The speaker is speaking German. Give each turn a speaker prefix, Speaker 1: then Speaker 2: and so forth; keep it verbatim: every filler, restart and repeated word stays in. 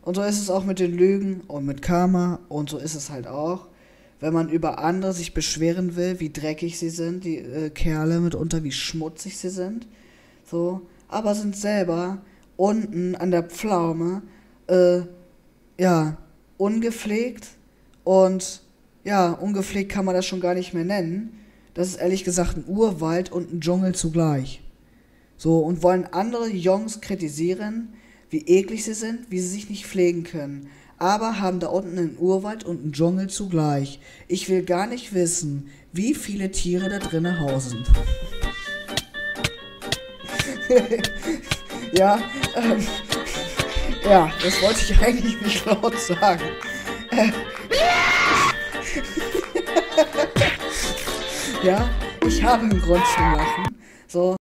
Speaker 1: Und so ist es auch mit den Lügen und mit Karma und so ist es halt auch. Wenn man über andere sich beschweren will, wie dreckig sie sind, die äh, Kerle mitunter, wie schmutzig sie sind, so, aber sind selber unten an der Pflaume, äh, ja, ungepflegt und ja, ungepflegt kann man das schon gar nicht mehr nennen. Das ist ehrlich gesagt ein Urwald und ein Dschungel zugleich. So, und wollen andere Jungs kritisieren, wie eklig sie sind, wie sie sich nicht pflegen können. Aber haben da unten einen Urwald und einen Dschungel zugleich. Ich will gar nicht wissen, wie viele Tiere da drinnen hausen. ja, ähm, ja, das wollte ich eigentlich nicht laut sagen. Äh, ja, ich habe einen Grund zum Lachen. So.